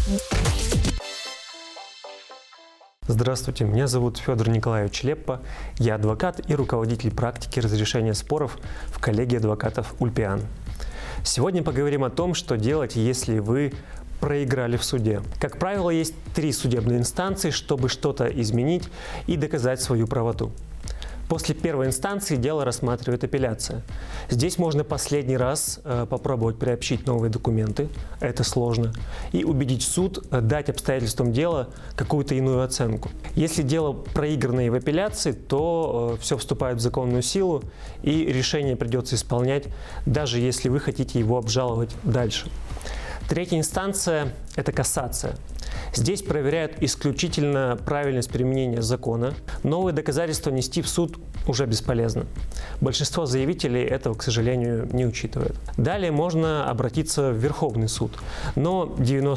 Здравствуйте, меня зовут Федор Николаевич Леппа, я адвокат и руководитель практики разрешения споров в коллегии адвокатов Ульпиан. Сегодня поговорим о том, что делать, если вы проиграли в суде. Как правило, есть 3 судебные инстанции, чтобы что-то изменить и доказать свою правоту. После первой инстанции дело рассматривает апелляция. Здесь можно последний раз попробовать приобщить новые документы, это сложно, и убедить суд дать обстоятельствам дела какую-то иную оценку. Если дело проигранное в апелляции, то все вступает в законную силу, и решение придется исполнять, даже если вы хотите его обжаловать дальше. Третья инстанция – это кассация. Здесь проверяют исключительно правильность применения закона. Новые доказательства нести в суд уже бесполезно. Большинство заявителей этого, к сожалению, не учитывает. Далее можно обратиться в Верховный суд, но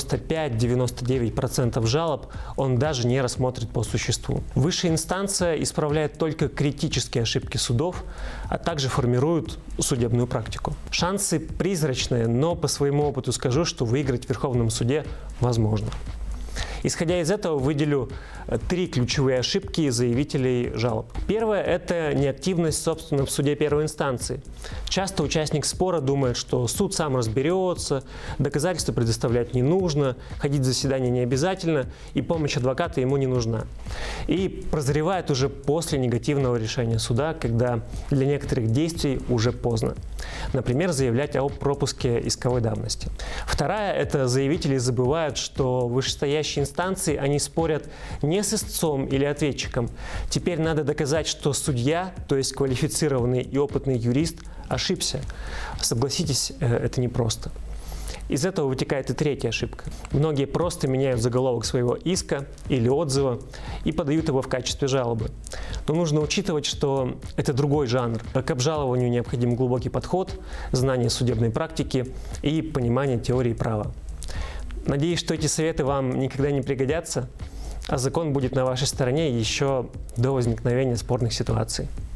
95-99% жалоб он даже не рассмотрит по существу. Высшая инстанция исправляет только критические ошибки судов, а также формирует судебную практику. Шансы призрачные, но по своему опыту скажу, что выиграть в Верховном суде возможно. Исходя из этого, выделю 3 ключевые ошибки заявителей жалоб. Первое – это неактивность, собственно, в суде первой инстанции. Часто участник спора думает, что суд сам разберется, доказательства предоставлять не нужно, ходить в заседание не обязательно, и помощь адвоката ему не нужна. И прозревает уже после негативного решения суда, когда для некоторых действий уже поздно. Например, заявлять о пропуске исковой давности. Вторая – это заявители забывают, что вышестоящие инстанции, они спорят не с истцом или ответчиком. Теперь надо доказать, что судья, то есть квалифицированный и опытный юрист, ошибся. Согласитесь, это непросто. Из этого вытекает и третья ошибка. Многие просто меняют заголовок своего иска или отзыва и подают его в качестве жалобы. Но нужно учитывать, что это другой жанр. К обжалованию необходим глубокий подход, знание судебной практики и понимание теории права. Надеюсь, что эти советы вам никогда не пригодятся, а закон будет на вашей стороне еще до возникновения спорных ситуаций.